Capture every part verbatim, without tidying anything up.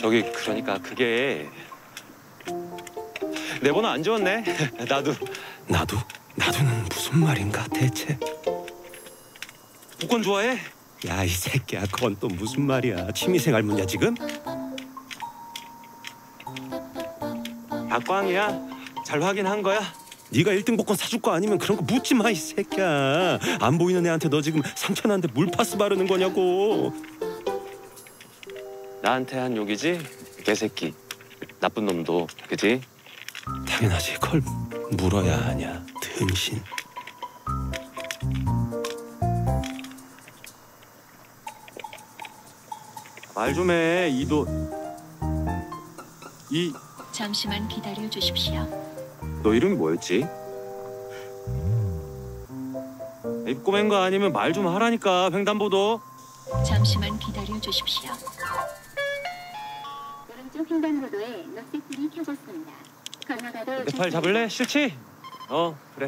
저기 그러니까 그게 내 번호 안 지웠네. 나도. 나도? 나도는 무슨 말인가 대체? 복권 좋아해? 야, 이 새끼야, 그건 또 무슨 말이야? 취미생활 문제야 지금? 박광이야. 잘 확인한 거야? 네가 일 등 복권 사줄 거 아니면 그런 거 묻지 마, 이 새끼야. 안 보이는 애한테 너 지금 상처 나는데 물파스 바르는 거냐고. 나한테 한 욕이지? 개새끼. 나쁜 놈도. 그지? 당연하지. 그걸 물어야 하냐, 등신. 말 좀 해. 이도 이. 잠시만 기다려 주십시오. 너 이름이 뭐였지? 입고 맨 거 아니면 말 좀 하라니까. 횡단보도. 잠시만 기다려 주십시오. 오른쪽 횡단보도에 녹색불이 켜졌습니다. 건너가도 내 팔 잡을래? 싫지? 어, 그래.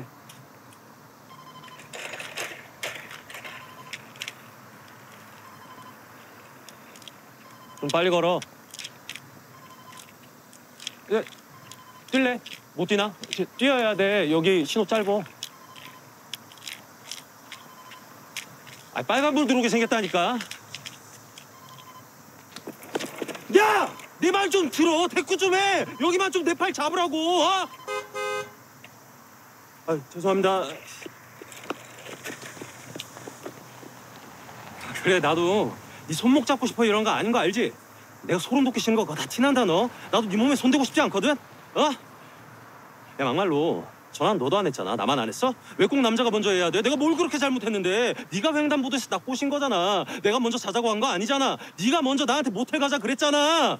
좀 빨리 걸어. 예, 뛸래? 못 뛰나? 뛰어야 돼. 여기 신호 짧어. 아, 빨간불 들어오게 생겼다니까. 야! 내 말 좀 들어. 대꾸 좀 해. 여기만 좀 내 팔 잡으라고. 어? 아, 죄송합니다. 그래, 나도 네 손목 잡고 싶어 이런 거 아닌 거 알지? 내가 소름 돋기 싫은 거 그거 다 티난다 너. 나도 네 몸에 손대고 싶지 않거든? 어? 야, 막말로 전화는 너도 안 했잖아. 나만 안 했어? 왜 꼭 남자가 먼저 해야 돼? 내가 뭘 그렇게 잘못했는데. 네가 횡단보도에서 나 꼬신 거잖아. 내가 먼저 자자고 한 거 아니잖아. 네가 먼저 나한테 모텔 가자 그랬잖아.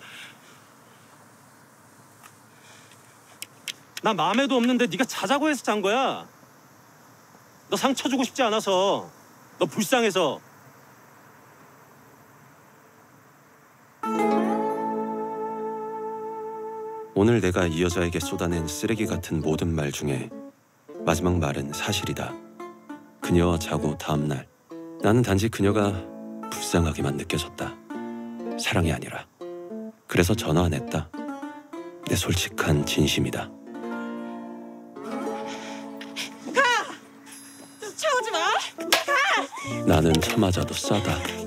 나 마음에도 없는데 네가 자자고 해서 잔 거야. 너 상처 주고 싶지 않아서. 너 불쌍해서. 오늘 내가 이 여자에게 쏟아낸 쓰레기 같은 모든 말 중에 마지막 말은 사실이다. 그녀와 자고 다음 날 나는 단지 그녀가 불쌍하게만 느껴졌다. 사랑이 아니라. 그래서 전화 안 했다. 내 솔직한 진심이다. 가! 쫓아오지 마! 가! 나는 차 맞아도 싸다.